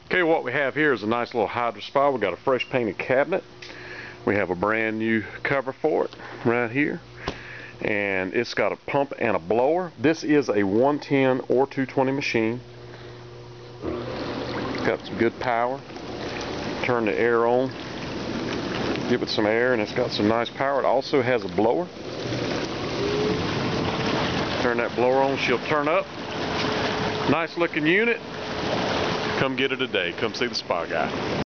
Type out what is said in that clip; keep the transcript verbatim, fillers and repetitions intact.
Okay, what we have here is a nice little hydro spa. We've got a fresh painted cabinet. We have a brand new cover for it right here. And it's got a pump and a blower. This is a one ten or two twenty machine. It's got some good power. Turn the air on. Give it some air, and it's got some nice power. It also has a blower. Turn that blower on, she'll turn up. Nice looking unit. Come get it today. Come see the spa guy.